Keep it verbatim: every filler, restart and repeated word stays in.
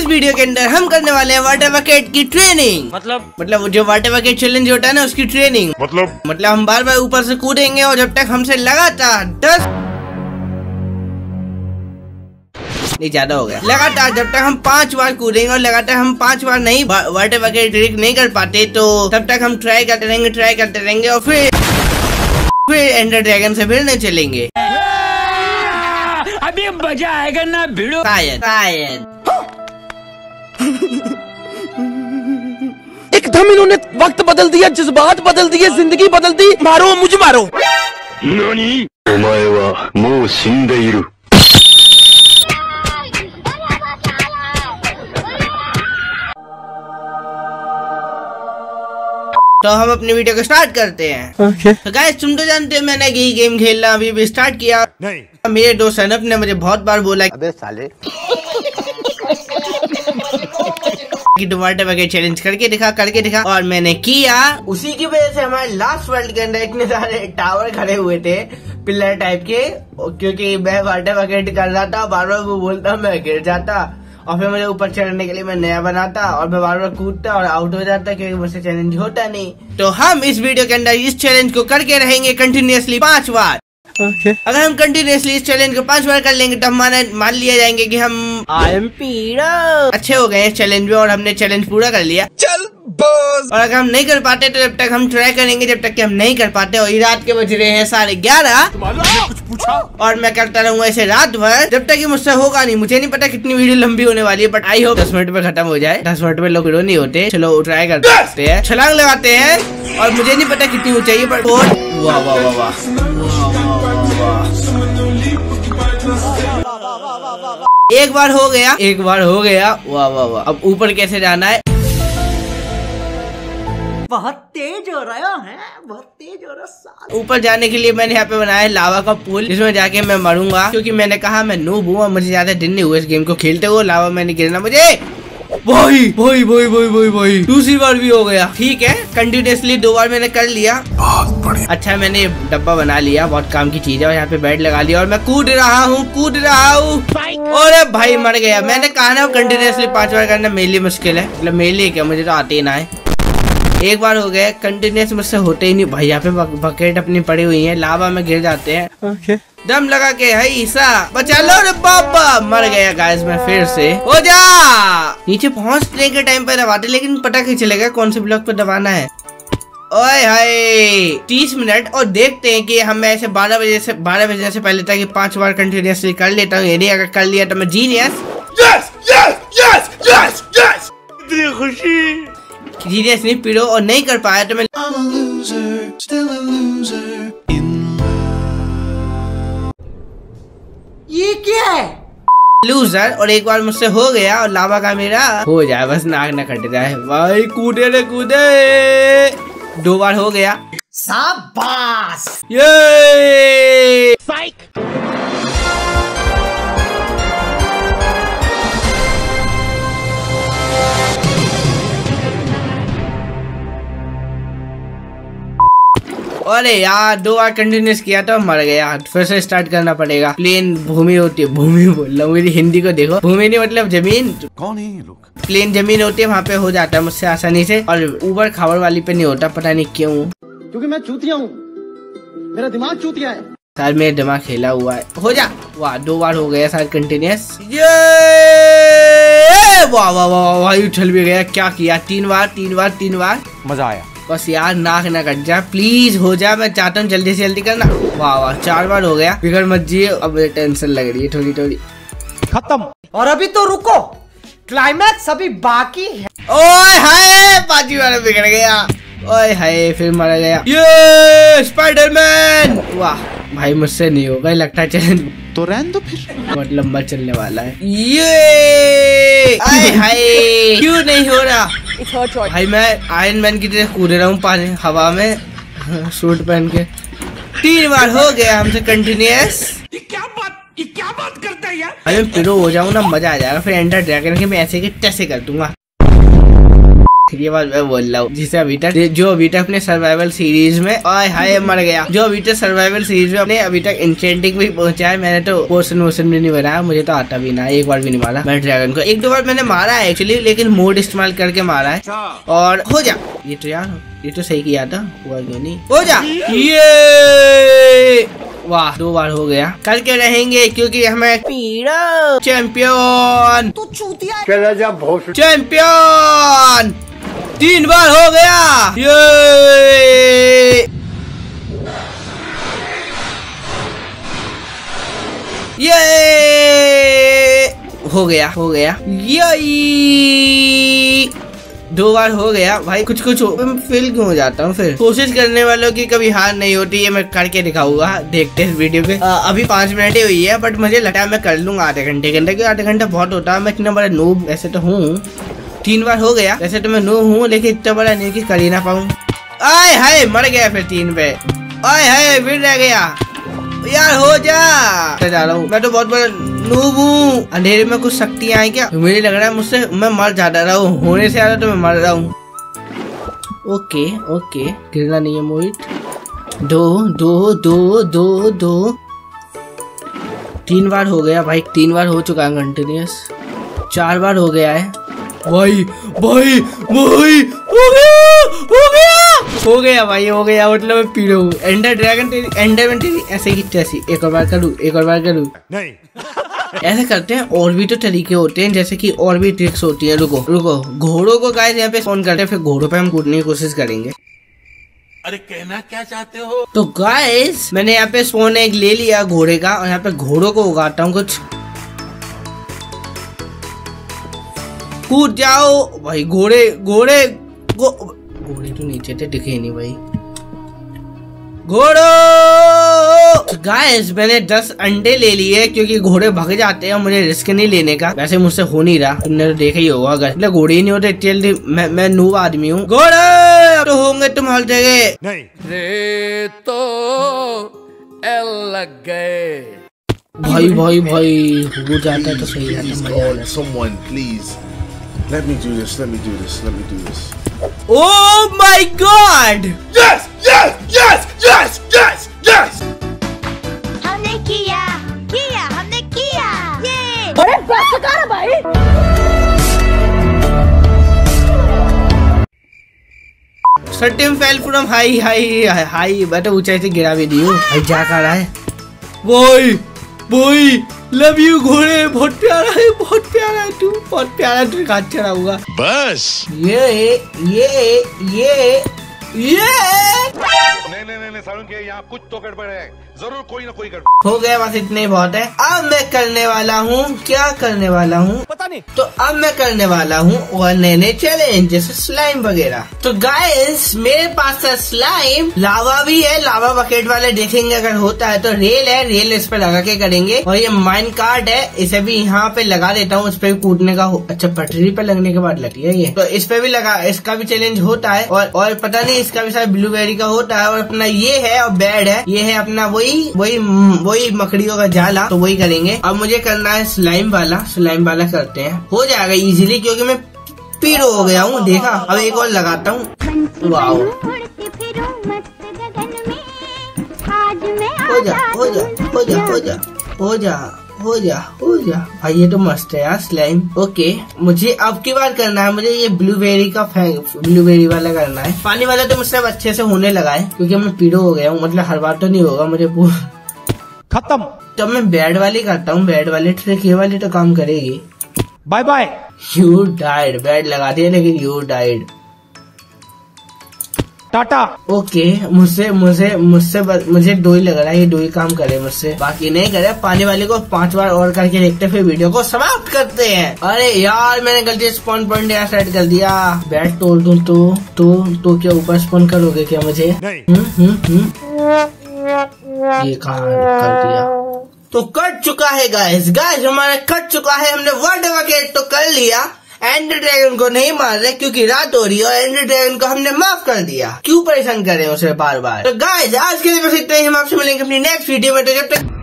Video के अंदर हम करने वाले हैं वाटर बकेट की ट्रेनिंग। मतलब मतलब जो वाटर बकेट चैलेंज होता है ना, उसकी ट्रेनिंग। मतलब मतलब हम बार बार ऊपर से कूदेंगे और जब तक हमसे लगातार दस नहीं ज्यादा हो गया लगातार जब तक हम पांच बार कूदेंगे और लगातार हम पांच बार नहीं वाटर बकेट ट्रिक नहीं कर पाते, तो तब तक हम ट्राई करते रहेंगे ट्राई करते रहेंगे और फिर फिर एंडर ड्रैगन से भिड़ने चलेंगे। अभी मजा आएगा ना भिड़ो। शायद शायद एकदम इन्होंने वक्त बदल दिया, जज्बात बदल दिए, जिंदगी बदल दी। मारो मुझे मारो। नानी? ओमाए वा मो शिंदेइरु। तो हम अपनी वीडियो को स्टार्ट करते हैं। okay. तो गाइस तुम तो जानते हो मैंने यही गेम खेलना अभी भी स्टार्ट किया नहीं। मेरे दोस्त सनप ने मुझे बहुत बार बोला अबे साले कि तू वाटर बकेट चैलेंज करके दिखा करके दिखा और मैंने किया। उसी की वजह से हमारे लास्ट वर्ल्ड के अंदर इतने सारे टावर खड़े हुए थे पिलर टाइप के, क्योंकि मैं वाटर बकेट कर रहा था, बार बार वो बोलता मैं गिर जाता और फिर मुझे ऊपर चढ़ने के लिए मैं नया बनाता और मैं बार बार कूदता और आउट हो जाता क्योंकि मुझसे चैलेंज होता नहीं। तो हम इस वीडियो के अंदर इस चैलेंज को करके रहेंगे कंटिन्यूअसली पांच बार। okay. अगर हम कंटिन्यूअसली इस चैलेंज को पांच बार कर लेंगे तो हम मान लिया जाएंगे कि हम आई एम पीड़ा अच्छे हो गए इस चैलेंज में और हमने चैलेंज पूरा कर लिया। चल बस। और अगर हम नहीं कर पाते तो जब तक हम ट्राई करेंगे, जब तक कि हम नहीं कर पाते। और रात के बज रहे हैं साढ़े ग्यारह कुछ पूछा और मैं करता रहूंगा ऐसे रात भर जब तक कि मुझसे होगा नहीं। मुझे नहीं पता कितनी वीडियो लंबी होने वाली है, बट आई होप दस मिनट में खत्म हो जाए। दस मिनट में लोग वीडियो नहीं होते। चलो ट्राई करते हैं, छलांग लगाते हैं और मुझे नहीं पता कितनी ऊंचाई है बट वाह वाह वाह वाह एक बार हो गया एक बार हो गया वाह वाह वाह। अब ऊपर कैसे जाना है? बहुत तेज हो रहा है, बहुत तेज हो रहा है। ऊपर जाने के लिए मैंने यहाँ पे बनाया है लावा का पुल, जिसमें जाके मैं मरूंगा क्योंकि मैंने कहा मैं नूब हूँ और मुझे ज्यादा दिन नहीं हुए इस गेम को खेलते हुए। लावा मैंने गिरना मुझे भाई भाई भाई भाई भाई भाई दूसरी बार भी हो गया। ठीक है, कंटिन्यूसली दो बार मैंने कर लिया, बहुत बढ़िया। अच्छा मैंने डब्बा बना लिया, बहुत काम की चीज है। और यहाँ पे बेड लगा लिया और मैं कूद रहा हूँ कूद रहा हूँ अरे भाई मर गया। मैंने कहा ना कंटिन्यूसली पांच बार करना मेरे लिए मुश्किल है, मतलब मेरे लिए क्या, मुझे तो आते ही ना है। एक बार हो गया, कंटिन्यूस मुझसे होते ही नहीं भाई। यहाँ पे बकेट अपनी पड़ी हुई है, लावा में गिर जाते हैं। okay. दम लगा के है ईसा बचा लो रे बाबा। मर गया गाइस मैं फिर से। हो जा नीचे पहुँचने के टाइम पे दबाते, लेकिन पता नहीं चलेगा कौन से ब्लॉक पे दबाना है। ओए हाय तीस मिनट और देखते हैं कि हम ऐसे बारह बजे से बारह बजे से पहले तक पांच बार कंटिन्यूसली कर लेता हूँ। यदि अगर कर लिया तो मैं genius. Yes yes yes yes yes इतनी खुशी जीनियस नहीं पीड़ो। और नहीं कर पाया तो मैं ये क्या है लूजर। और एक बार मुझसे हो गया और लावा का मेरा हो जाए, बस नाक न कट जाए। भाई कूदे रे कूदे। दो बार हो गया, शाबाश ये साइक। अरे यार दो बार कंटिन्यूस किया तो मर गया, फिर से स्टार्ट करना पड़ेगा। प्लेन भूमि होती है, भूमि बोल रहा हूँ, मेरी हिंदी को देखो। भूमि नहीं मतलब जमीन। कौन है ये लोग? प्लेन जमीन होती है, वहाँ पे हो जाता है मुझसे आसानी से। और ऊबर खावर वाली पे नहीं होता, पता नहीं क्यों। क्योंकि मैं चूतिया हूँ, मेरा दिमाग चूतिया है। सर मेरा दिमाग खेला हुआ है। हो जा वाह दो बार हो गया सर कंटिन्यूस। वाह वाह वाह भाई उछल भी गया। क्या किया? तीन बार तीन बार तीन बार मजा आया। बस यार नाक ना कट जा, प्लीज हो जा। मैं चाहता हूँ जल्दी से जल्दी करना। वाह वाह चार बार हो गया, फिकर मत जिए। अब मुझे टेंशन लग रही है थोड़ी थोड़ी। खत्म। और अभी तो रुको, क्लाइमैक्स अभी बाकी है। ओए हाय पांचवी बार बिगड़ गया। ओए हाय फिर मारा गया। ये स्पाइडरमैन। वाह भाई मुझसे नहीं होगा लगता चैलेंज, तो रहने दो फिर, बहुत लंबा चलने वाला है ये। आए हाय क्यों नहीं हो रहा भाई? मैं आयरन मैन की तरह कूद रहा हूँ पानी हवा में सूट पहन के। तीन बार हो गया हमसे कंटिन्यूस। ये क्या बात ये क्या बात करता है यार? अरे पिरो हो जाऊँ ना, मजा आ जाएगा। फिर एंडर ड्रैगन के मैं ऐसे के तैसे कर दूंगा। ये बात मैं बोल रहा हूँ जिसे अभी तक जो अभी तक अपने सर्वाइवल सीरीज में आय हाय मर गया, जो अभी तक सर्वाइवल सीरीज में अपने अभी तक इंचेंटिंग भी पहुंचा है। मैंने तो पोर्शन वोर्शन भी नहीं बनाया, मुझे तो आता भी ना, एक बार भी नहीं मारा मैं ड्रैगन को। एक दो बार मैंने मारा है एक्चुअली, लेकिन मोड इस्तेमाल करके मारा है। और हो जा ये तो यार, ये तो सही किया था, हुआ क्यों नहीं, हो जा ये वाह, दो बार हो गया। करके रहेंगे क्योंकि हमें पीड़ा चैंपियन तो चूतिया चैंपियन तीन बार हो गया ये ये हो गया हो गया ये दो बार हो गया भाई। कुछ कुछ फेल क्यों हो जाता हूँ फिर। कोशिश करने वालों की कभी हार नहीं होती, ये मैं करके दिखाऊंगा, देखते हैं इस वीडियो पे। आ, अभी पांच मिनट ही हुई है, बट मुझे लगता है मैं कर लूंगा आधे घंटे के अंदर, क्योंकि आधे घंटा बहुत होता है। मैं इतना बड़ा नूब ऐसे तो हूँ, तीन बार हो गया वैसे तो मैं नूब हूँ, लेकिन इतना बड़ा नहीं कि कर ही ना पाऊँ। आय हाय मर गया फिर तीन पे, आय हाय फिर रह गया यार, हो जा जा रहा हूँ मैं तो बहुत बड़ा नूब हूँ। अंधेरे में कुछ शक्तियाँ आई क्या, मुझे लग रहा है मुझसे मैं मर ज्यादा रहा हूँ, होने से ज्यादा तो मैं मर रहा हूँ। ओके ओके गिरना नहीं है मोहित। दो दो दो दो दो तीन बार हो गया भाई, तीन बार हो चुका है कंटिन्यूस, चार बार हो गया है भाई भाई भाई हो गया हो गया हो गया भाई हो गया, मतलब मैं पीड़ो हूँ। एंडर ड्रैगन तेरी एंडर में तेरी ऐसे की तैसी, एक और बार करूँ एक और बार करूँ नहीं ऐसे करते हैं। और भी तो तरीके होते हैं, जैसे कि और भी ट्रिक्स होती है। रुको रुको घोड़ों को गाइस यहाँ पे स्पॉन करते हैं, फिर घोड़ों पे हम कूदने की कोशिश करेंगे। अरे कहना क्या चाहते हो? तो गाइस मैंने यहाँ पे स्पॉन एक ले लिया घोड़े का, और यहाँ पे घोड़ों को उगाता हूँ कुछ। कूद जाओ भाई घोड़े घोड़े घोड़े तो नीचे थे, दिखे नहीं भाई घोड़ो। गाइस मैंने दस अंडे ले लिए क्योंकि घोड़े भाग जाते हैं, मुझे रिस्क नहीं लेने का। वैसे मुझसे हो नहीं रहा, तुमने तो देखा ही होगा, अगर मतलब घोड़े ही नहीं होते जल्दी। मैं मैं नूब आदमी हूँ। घोड़े तो होंगे तुम हर जगह नहीं रे तो एल लग गए भाई भाई भाई हो जाता है तो सही रहता है। Someone please let me do this, let me do this, let me do this. Oh my God! Yes, yes, yes, yes, yes, yes. हमने किया किया हमने किया ये। अरे बस कर भाई। सटिम fell from high high high, मैं तो ऊंचाई से गिरा भी दी हूँ भाई। जा कर रहा है बोई बोई, लव यू घोड़े, बहुत प्यारा है बहुत प्यारा है तू, बहुत प्यारा तू हाथ चढ़ा हुआ बस। ये ये ये ये नहीं नहीं नहीं सारुण के यहाँ कुछ तो गड़बड़ है, जरूर कोई ना कोई गड़बड़। हो गया बस इतने ही बहुत है। अब मैं करने वाला हूँ, क्या करने वाला हूँ पता नहीं। तो अब मैं करने वाला हूँ और नए नए चैलेंज जैसे स्लाइम वगैरह। तो गाइस मेरे पास है स्लाइम, लावा भी है, लावा बकेट वाले देखेंगे अगर होता है तो। रेल है, रेल इस पे लगा के करेंगे। और ये माइन कार्ड है, इसे भी यहाँ पे लगा देता हूँ, इस पे कूदने का। अच्छा पटरी पे लगने के बाद लगती है ये, तो इस पे भी लगा, इसका भी चैलेंज होता है। और और पता नहीं इसका भी शायद ब्लूबेरी का होता है। और अपना ये है और बेड है, ये है अपना वही वही वही मकड़ियों का जाला, तो वही करेंगे। अब मुझे करना है स्लाइम वाला, स्लाइम वाला करते हैं, हो जाएगा इजीली क्योंकि मैं पीड़ो हो गया हूँ। देखा अब एक और लगाता हूँ। वाओ हो जा हो जा हो जा हो जा हो जा हो जा हो जा भाई, ये तो मस्त है यार स्लाइम। ओके मुझे अब की बार करना है, मुझे ये ब्लूबेरी का ब्लूबेरी वाला करना है। पानी वाला तो मुझसे अच्छे से होने लगा है क्योंकि मैं पीड़ो हो गया हूँ, मतलब हर बार तो नहीं होगा मुझे खत्म। तो मैं बेड वाली करता हूँ, बेड वाली ट्रिक ये वाली तो काम करेगी। Bye bye. You died, bed लगा दिया लेकिन यू डाइड। टाटा। ओके मुझसे मुझे मुझसे मुझे दो ही लग रहा है, ये दो ही काम करे मुझसे, बाकी नहीं करे। पानी वाले को पांच बार और करके देखते फिर वीडियो को समाप्त करते हैं। अरे यार मैंने गलती स्पॉन पॉइंट यहाँ सेट कर दिया। बैट तोड़ दूं तो तो तो क्या ऊपर स्पॉन करोगे क्या मुझे? हम्म हम्म हम्म ये कहाँ कर दिया? तो कट चुका है गाइस, गाइस हमारा कट चुका है। हमने वर्ल्ड वकेट तो कर लिया, एंडर ड्रैगन को नहीं मार रहे क्योंकि रात हो रही है, और एंडर ड्रैगन को हमने माफ कर दिया। क्यों परेशान कर रहे हैं उसे बार बार। तो गाइस आज के लिए बस इतना ही, हम आपसे मिलेंगे अपनी नेक्स्ट वीडियो में। तो जब तक